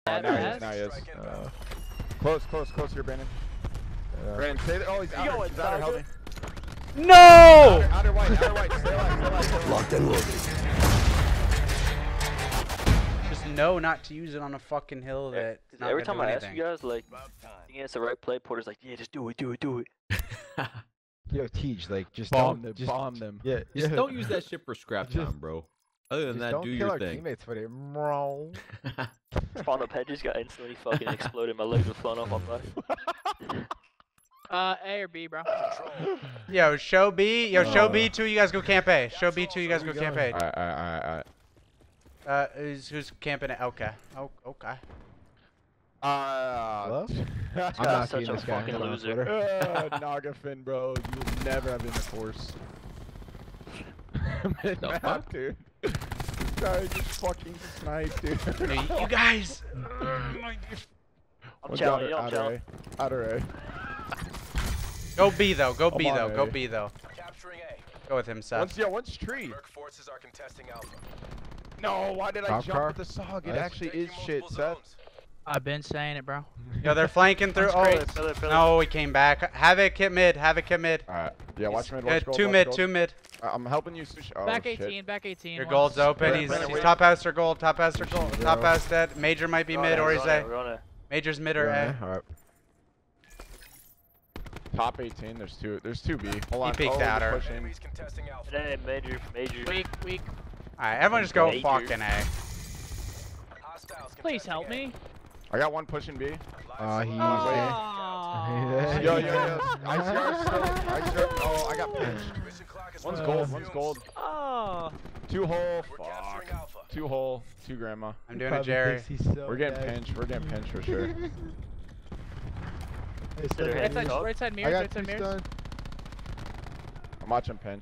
Now he is. Close here, Brandon. Brandon, stay there. Oh, he's out. He's out. Help me. No! Outer white. Stay alive. Locked and loaded. Just know not to use it on a fucking hill that. Every time I ask you guys, like, thinking it's the right play, Porter's like, yeah, just do it. Yo, Teach, like, just Bomb don't them. Yeah, Just don't use that shit for scrap Just- time, bro. Other than just that, don't do kill your our thing. teammates for it. Bro. Spawned up head just got instantly fucking exploded. My legs were flown off my body. A or B, bro. Yo, show B. Yo, show B2. You guys go camp A. Show B2. You guys go camp A. Alright. Who's camping A? Okay. Oh, okay. Hello? I'm guy's not such seeing a this guy. fucking Hold on, loser. Twitter. Nagafin, bro. You will never have been a force. The fuck? Dude. This guy just fucking sniped, dude. Hey, you guys. I'm challenging you, I'm Outer challenging. A. Outer A. Go B though. Go B I'm on though. A. Go B though. Capturing A. Go with him, Seth. One's tree. Merc forces are contesting Alpha. No, why did I Top jump car? with the SOG? It Nice. actually is shit, Multiple Seth. zones. I've been saying it, bro. Yo, they're flanking through. That's Oh, great. it's- Pillar. no, he came back. Havoc hit mid. Havoc hit mid. Alright. Yeah, watch mid. Yeah, Watch gold. two watch mid. gold. Two mid. I'm helping you, Sushi. Oh, Back shit. 18, back 18. Your once. gold's open. Brandon, He's Brandon, wait. top house or gold. Top house or gold. Bro. Top house dead. Major might be mid or he's A. We're on it. Major's mid or A. Alright. Top 18. There's two. There's two B. Hold on. peeked oh, they're outer. pushing. Enemies contesting Alpha. Hey, major. Weak. Alright, everyone just go Major. fucking A. Hostiles Please contesting help A. me. I got one pushing B. He's Oh. Yo. ICR still. ICR. Oh, I got pinched. Mission clock is One's running gold. on One's fumes. gold. Oh. Two hole. We're capturing Fuck. Alpha. Two hole. Two grandma. I'm doing it, Jerry. We're getting pinched. We're getting pinched for sure. Right side mirrors, right side mirrors. I'm watching pinch.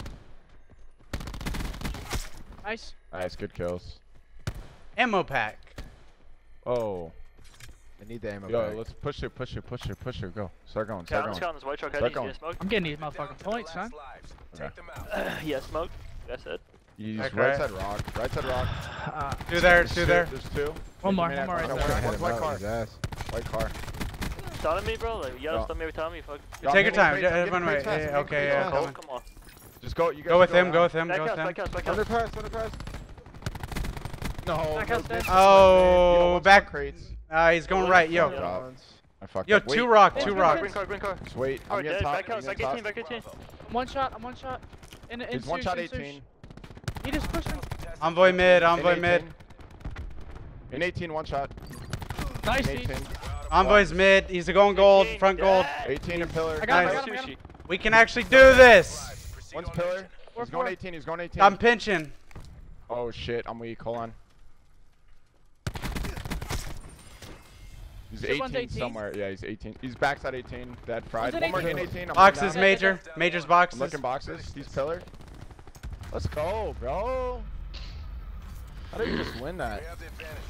Nice. Nice. Good kills. Ammo pack. Oh. I need the ammo Yo, back. let's push her. Go. Start going. Count on this white truck. Start Head. going. You smoke? I'm getting these Down motherfucking to the points, last son. lives. Okay. Take them out. Yeah, smoke. That's it. You use Okay. right side rock. Right side rock. Two there. Two there. There's two. One more Maniac, right watch there. out. One's white Hit him car. out with his ass. White car. Stunning me, bro. Like, you gotta No. stun me every time you fuck. Yo, Take your I'm time. getting Everyone crates wait. fast, Yeah, I'm okay, getting yeah. crates Cold, Coming. come on. Just go. You guys Go with him. around. Go with him. Back Go with house, him. back house, back Under house. press. No. Back house dead. Oh, Back back. crates. He's going right. Yo. Drop. I fucked Yo, up. Wait. two rock. Wait, Two wait, rock. Green car. Just wait. I'm Alright, getting dead. top. Back house, back 18, back 18. I'm one shot. In He's one shot 18. He just pushed me. Envoy mid. In Envoy 18. mid. In 18, one shot. Nice, In 18. Envoy's mid. He's going gold. Front gold. 18 and pillar. I got him, Nice. I got him. We can actually do this. Proceed One's on pillar. mission. He's going 18. He's going 18. I'm pinching. Oh shit, I'm weak. Hold on. He's Shit, one's 18 18. somewhere. Yeah, he's 18. He's backside 18. Dead fried. One's One more at in 18. 18. I'm Boxes down. major. Major's I'm boxes. looking boxes. He's pillar. Let's go, bro. How did you just win that? We have the advantage.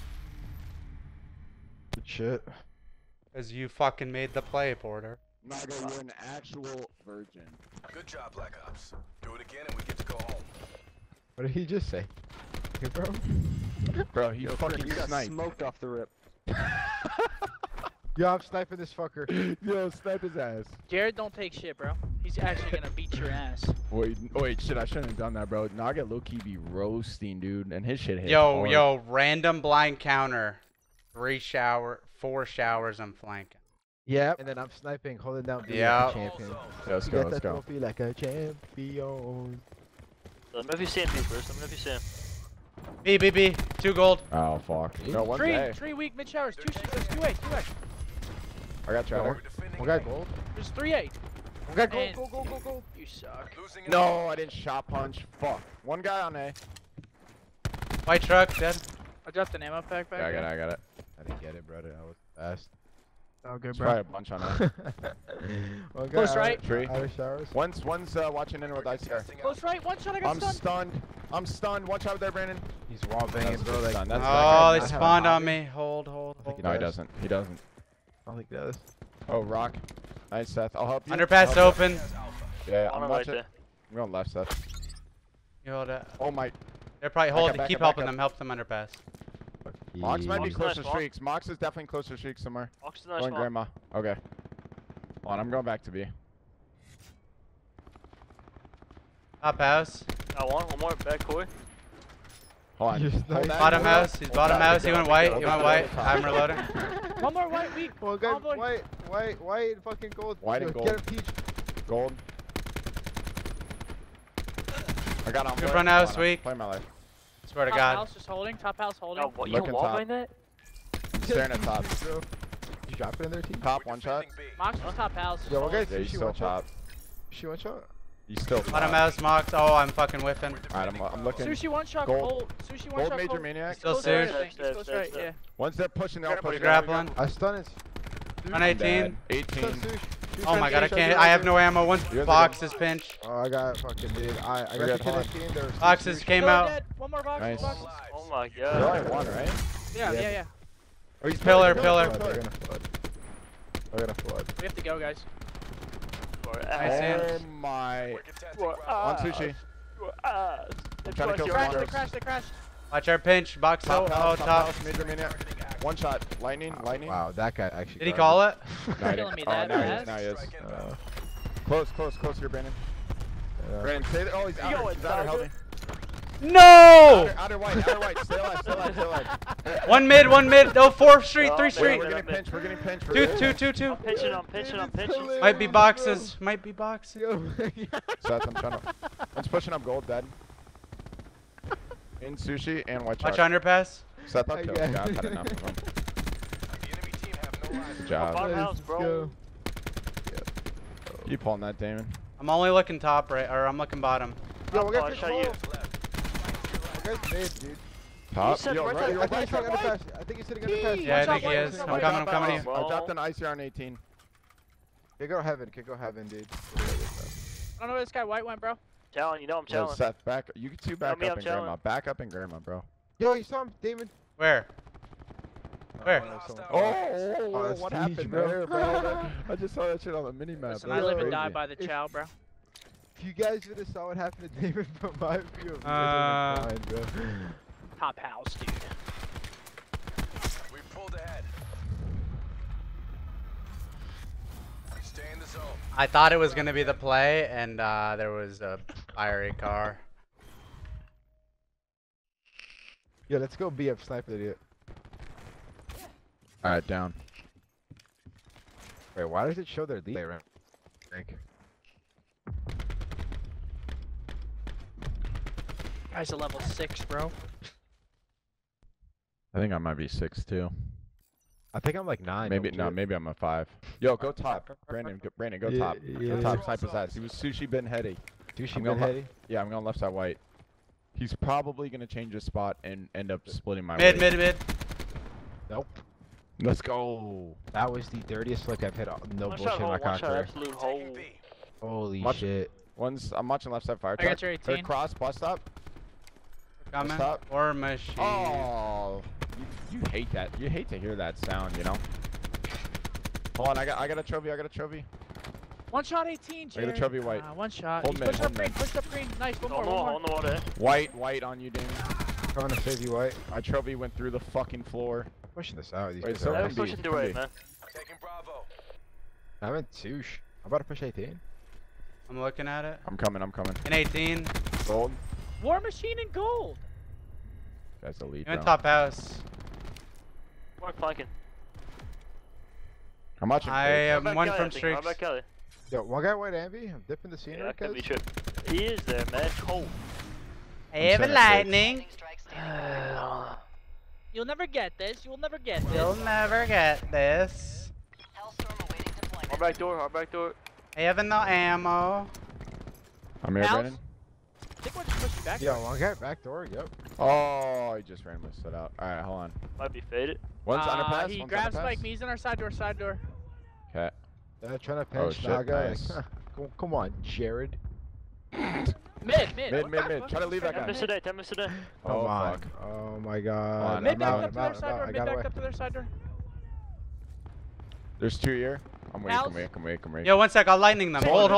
Good shit. Because you fucking made the play, Porter. Naga, you're an actual virgin. Good job, Black Ops. Do it again and we get to go home. What did he just say? Hey, bro. Bro, he fucking you got sniped. smoked off the rip. Yo, I'm sniping this fucker. Yo, snipe his ass. Jared don't take shit, bro. He's actually gonna beat your ass. Wait, shit, I shouldn't have done that, bro. Naga low-key be roasting, dude, and his shit hit Yo, random blind counter. 4 showers, I'm flanking. Yep. And then I'm sniping, holding down B Yeah. like a champion. Yeah, let's You go, get let's that go. trophy like a champion. Let me know if you see him first. Let me know if you see him. B. 2 gold. Oh, fuck. No, one's A. Tree weak mid showers. 2 shit. There's 2A. I got Trevor. We're defending One guy A. gold. There's 3A. One guy And- gold. You suck. Losing an No, I didn't shot punch. Fuck. One guy on A. White truck, dead. I dropped an ammo pack back Yeah, there. I got it. I didn't get it, brother. I was fast. Oh, good, There's bro. probably a bunch on A. One guy Close out- right. Tree. Out of showers. One's watching in with ICR. contesting Close right. One shot. I got I'm stunned. stunned. I'm stunned. Watch out there, Brandon. He's wall banging, That's bro. good Like, stun. That's Oh, that they guy. spawned on me. Hold. think No, he does. doesn't. He doesn't. I don't think he does. Oh, rock. Nice, Seth. I'll help you. Underpass I'll help open. Has Alpha. you. Yeah, On I'm it right watching. there. I'm going left, Seth. You hold it. Oh my. They're probably Back holding. up, Keep back up, helping back them. Help them underpass. Mox might be Mox close nice, to streaks. Mox is definitely close to streaks somewhere. Mox is a nice Going one. grandma. Okay. Hold on, I'm going back to B. Top house. Got one more back, Corey. Hold on. You're Hold sniping. that. Bottom house. He's bottom house. He went white. He Hold went that. white. I'm reloading. One more white weak. Well, guys, Convoy. white, and fucking gold. White and Yo, gold. Get a peach. Gold. I got on. Good front house, weak. Play my life. Swear to Top God. house just holding. Top house holding. No, what? You Looking don't walk top. like that? I'm staring at top. Bro. You drop it in there, team? Top one shot. Mox was top house. Yo, what guys? Yeah, you She still one shot. top. She one shot. You still Bottom top. house, Mox. Oh, I'm fucking whiffing. Alright, I'm looking. Sushi one shot Gold. cold. Sushi one Gold shot major cold. maniac. Still Close right, suit. I think. He's close right, yeah. Once they're pushing, they'll push. He's grappling. I stun it. 118. 18. Oh my God, I can't. I have no ammo. One You're the box is pinch. Oh, I got fucking dude. I got good, the hold on. kid team. There was Boxes came Go out. dead. One more box. Nice. Box. Oh my You only god. one, right? Yeah, Yeah. yeah, yeah. Oh, he's Pillar, pillar. pillar. They're gonna flood. They're gonna flood. We have to go, guys. I see him. Oh my. We're contesting On ground. sushi. They trying to kill They someone. crashed, they crashed, they crashed. Watch our pinch. Box Top out. house, Oh, top. house, major maniac. One shot. Lightning, lightning. Wow, that guy actually. Did he call it? No, he Killing didn't. me Oh, that now he fast? is. Now he is. Strike inbound. Close here, Brandon. Brandon, stay there. Oh, he's out. going, He's out. Help me. No! Outer white. Stay alive. Stay alive. One mid. Oh, 4th street, 3rd Oh, street. We're getting pinched. We're getting pinched. Two. I'm pitching. Might be boxes. Might be boxes. Seth, I'm trying to. One's pushing up gold, dead. In sushi and white Watch chalk. underpass. Seth, I'll kill Okay. him. I've had enough of him. The enemy team have no lives. Good job. Bottom house, bro. Keep pulling that, Damon. I'm only looking top right, or I'm looking bottom. Yo, we Oh, I got shot you. We got mid, dude. Top. said Yo, right right, there. yo, I think he's right, sitting right. under pass. I think he's sitting under pass. Yeah, I think he white, is. one I'm shot coming white. to you. I dropped an ICR on 18. Could go heaven, dude. I don't know where this guy white went, bro. Challenge, you know I'm Yo, challenging. Seth, back. You two back me, up I'm in grandma. challenged. Back up in grandma, bro. Yo, you saw him, Damon. Where? Where? Oh, that's what siege, happened bro. there, bro? I just saw that shit on the mini map. Listen, I live and die by the If- chow, bro. If you guys would have saw what happened to Damon from my view, you Uh, guys would have been fine, bro. Top house, dude. We pulled ahead. Stay in the zone. I thought it was gonna be the play, and there was a fiery car. Yo, let's go BF sniper idiot. Alright, down. Wait, why does it show their lead rank? Guy's a level 6, bro. I think I might be 6 too. I think I'm like 9. Maybe no, maybe I'm a 5. Yo, go top. Brandon, go Yeah, top. yeah, Go yeah. top, sniper's ass. He was sushi Ben Heady. Douchey I'm been going heady. Yeah, I'm going left side white. He's probably gonna change his spot and end up splitting my Mid. weight. Nope. Let's go. That was the dirtiest flick I've hit. No One bullshit shot in my hole, one shot career. absolute hole. Taking B. Holy Watch- shit. I'm watching left side fire I truck. got your Third 18. cross, bus stop. Coming. Stop. Or machine. Oh, you hate that. You hate to hear that sound, you know. Hold on, I got a trophy. One shot 18, I got Jared. a trophy white. One shot. Hold He's mid, pushed hold up green, mid. pushed up green. Nice, one more, On one the more. water. White on you, Damon. Trying to save you, white. My trophy went through the fucking floor. Pushing this out. These Wait, guys so are I'm can be, pushing can to right, be. man. Taking Bravo. I'm in 2. I'm about to push 18. I'm looking at it. I'm coming. In 18. Gold. War machine and gold. Guy's the lead, You went bro. top house. Mark flanking. I'm watching. I Fade. am How about one Kelly, from I think? How streaks. about Kelly? Yo, one guy white Ambi. I'm dipping the scenery. Yeah, that could be cuz. true. He is there, man. Cold. Have a sending lightning. You'll never get this. You'll never get this. You'll never get this. Our back door. Having no ammo. I'm here, House? Brandon. I think we're just pushing back. Yo, one guy back door. Yep. Oh, he just randomly stood out. All right, hold on. Might be faded. One's underpass. He one's grabs underpass. Spike. He's in our side door. Side door. Okay. Trying to Oh, pinch shit, Naga. nice. Come on, Jared. Mid. Mid. Try to leave that 10 guy. minutes a day. 10 minutes a day. Come Oh, on. fuck. Oh my god. on, Mid I'm back out, up to I'm their out, side I'm door. out. I Mid got back away. up to their side door. There's 2 here. I'm weak. House? I'm weak. Yo, one sec. I'll lightning them. Hold.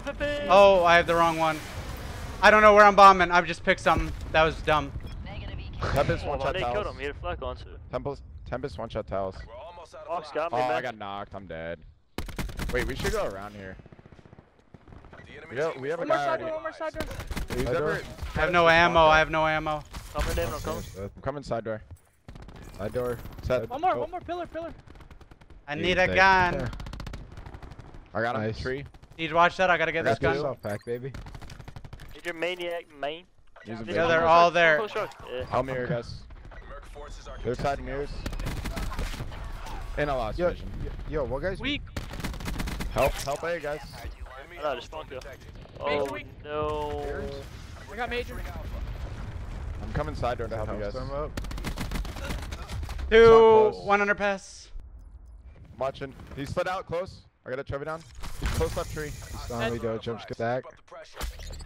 Oh, I have the wrong one. I don't know where I'm bombing. I've just picked something. That was dumb. Tempest Oh, one I shot killed him. towels. He had a flag on too. Tempest one shot towels. We're almost out Fox of got Oh, me, I man. got knocked. I'm dead. Wait, we should go around here. The enemy We have, team we have a One more guy side already. door, one more side door. Who's Side door? ever? I have no ammo. I have no ammo. Coming, David, I'm coming. I'm coming side door. Side door. Set. One more, Oh, one more pillar, pillar. I Dude, need a they- gun. I got him. Nice. Tree. Need to watch that. I gotta get this Got gun. two. Soft pack, baby. Did your maniac main? Use a Yeah, big- they're all there. Close shot. Yeah. I'll mirror, guys. Merc forces are Their side mirrors. And I lost Yo, vision. yo, what guys? Weak. Help A, guys. Enemy No, just spawn kill. detected. Oh weak. no. I got major. I'm coming side door to help you guys. Storm up. Two. close. 100 pass. I'm watching. He slid out close. I got a Trevor down. Close left tree. Storm, we go. Jump back. Keep up the pressure.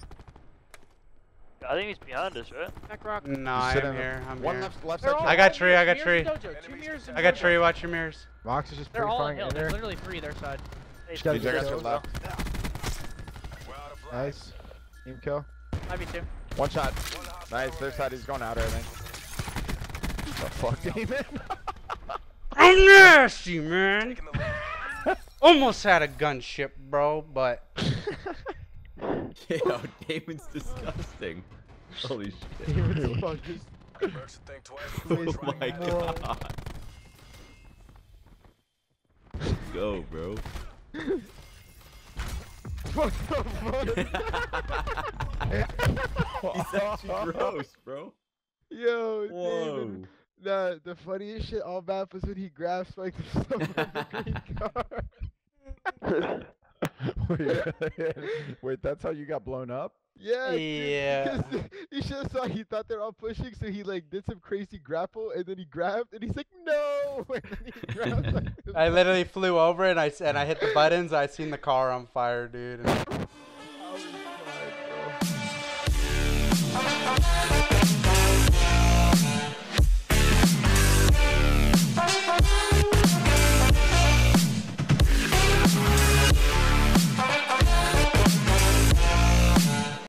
I think he's behind us, right? Back rock. No, Sit I'm in here. I'm One here. left They're side. all I got tree, I got mirrors tree. in dojo, 2 mirrors in I got dojo. tree. Watch your mirrors. Mox is just They're all pre-firing in hill. in There's there. literally 3 their side. Hey, Just gotta DJ got get your those. left. We're out of lives. Nice. Team kill. Might be 2. One shot. Nice. Their side. He's going out, I think. The fuck, Damon? I'm nasty, man. Taking the lead. Almost had a gunship, bro, but Yo, Damon's disgusting. Holy shit. Damon's fucking. Mercs should think twice Oh before my trying No. god. Let's go, bro. What the fuck? He's actually gross, bro. Yo, Whoa. David. Nah, the funniest shit all map was when he grabbed Spike to stuff on the green car. Wait, that's how you got blown up? Yeah. dude, Yeah. because you should have saw he thought they were all pushing, so he like did some crazy grapple, and then he grabbed, and he's like, no! And then he grabbed, like, I literally flew over and I hit the buttons. I seen the car on fire, dude. And